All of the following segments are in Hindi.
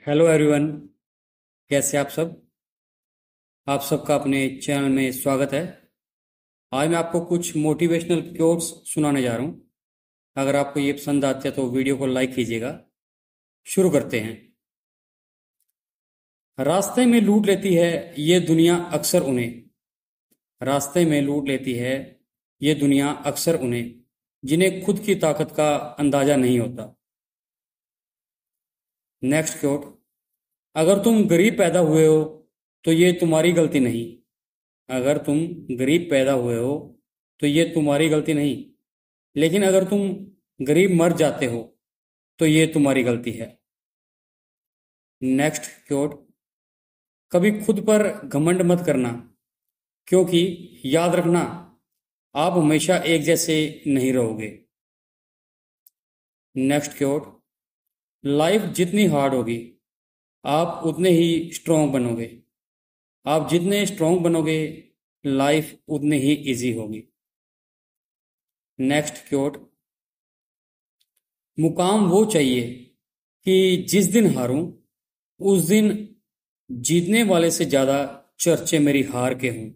Hello everyone. कैसे आप सब? आप सबका अपने चैनल में स्वागत है। आज मैं आपको कुछ मोटिवेशनल कोट्स सुनाने जा रहा हूँ। अगर आपको ये पसंद आते हैं तो वीडियो को लाइक कीजिएगा। शुरू करते हैं। रास्ते में लूट लेती है ये दुनिया अक्सर उन्हें। रास्ते में लूट लेती है ये दुनिया अक्सर उन्हें जिन्हें खुद की ताकत का अंदाजा नहीं होता। Next quote. अगर तुम गरीब पैदा हुए हो तो ये तुम्हारी गलती नहीं। अगर तुम गरीब पैदा हुए हो तो ये तुम्हारी गलती नहीं, लेकिन अगर तुम गरीब मर जाते हो तो ये तुम्हारी गलती है। Next quote. कभी खुद पर घमंड मत करना, क्योंकि याद रखना आप हमेशा एक जैसे नहीं रहोगे। Next quote. लाइफ जितनी हार्ड होगी आप उतने ही स्ट्रोंग बनोगे। आप जितने स्ट्रोंग बनोगे लाइफ उतनी ही इजी होगी। Next quote. मुकाम वो चाहिए कि जिस दिन हारूं उस दिन जीतने वाले से ज्यादा चर्चे मेरी हार के हों।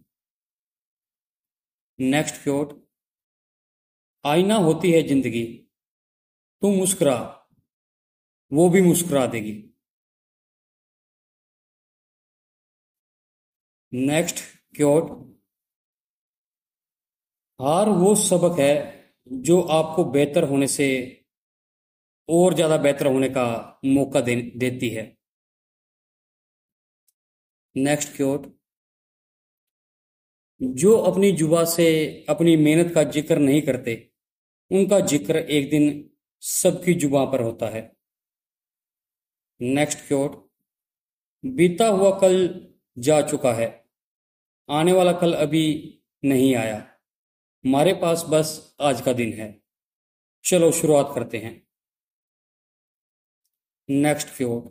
Next quote. आईना होती है जिंदगी, तू मुस्कुरा, वो भी मुस्कुरा देगी। Next quote. हार वो सबक है जो आपको बेहतर होने से और ज्यादा बेहतर होने का मौका देती है। Next quote. जो अपनी जुबा से अपनी मेहनत का जिक्र नहीं करते उनका जिक्र एक दिन सबकी जुबा पर होता है। Next quote. बीता हुआ कल जा चुका है, आने वाला कल अभी नहीं आया, हमारे पास बस आज का दिन है। चलो शुरुआत करते हैं। Next quote.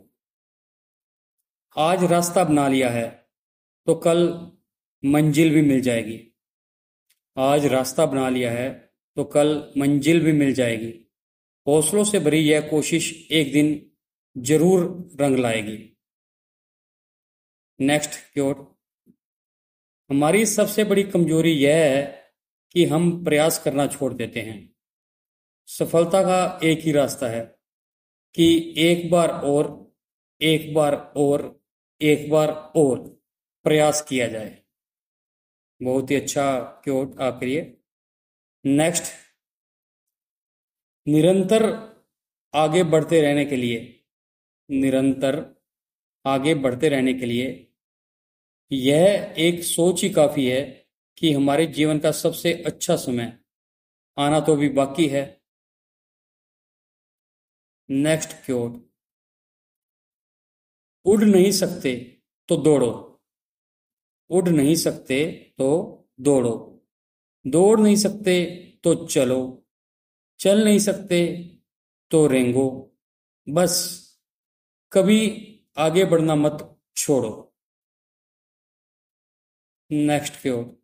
आज रास्ता बना लिया है तो कल मंजिल भी मिल जाएगी। आज रास्ता बना लिया है तो कल मंजिल भी मिल जाएगी। हौसलों से भरी यह कोशिश एक दिन जरूर रंग लाएगी। Next quote. हमारी सबसे बड़ी कमजोरी यह है कि हम प्रयास करना छोड़ देते हैं। सफलता का एक ही रास्ता है कि एक बार और, एक बार और, एक बार और प्रयास किया जाए। बहुत ही अच्छा क्योट आपके लिए। नेक्स्ट। निरंतर आगे बढ़ते रहने के लिए, निरंतर आगे बढ़ते रहने के लिए यह एक सोच ही काफी है कि हमारे जीवन का सबसे अच्छा समय आना तो भी बाकी है। Next quote. उड़ नहीं सकते तो दौड़ो, उड़ नहीं सकते तो दौड़ो, दौड़ नहीं सकते तो चलो, चल नहीं सकते तो रेंगो, बस कभी आगे बढ़ना मत छोड़ो। Next quote.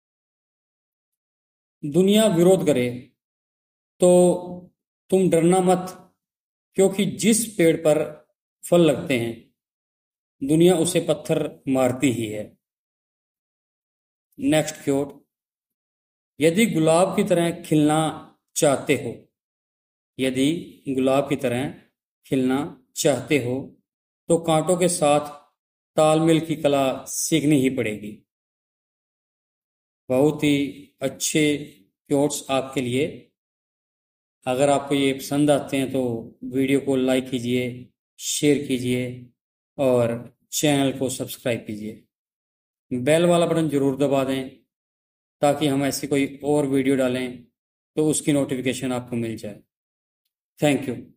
दुनिया विरोध करे तो तुम डरना मत, क्योंकि जिस पेड़ पर फल लगते हैं दुनिया उसे पत्थर मारती ही है। Next quote. यदि गुलाब की तरह खिलना चाहते हो, यदि गुलाब की तरह खिलना चाहते हो तो कांटों के साथ तालमेल की कला सीखनी ही पड़ेगी। बहुत ही अच्छे क्योट्स आपके लिए। अगर आपको ये पसंद आते हैं तो वीडियो को लाइक कीजिए, शेयर कीजिए और चैनल को सब्सक्राइब कीजिए। बेल वाला बटन जरूर दबा दें ताकि हम ऐसी कोई और वीडियो डालें तो उसकी नोटिफिकेशन आपको मिल जाए। Thank you.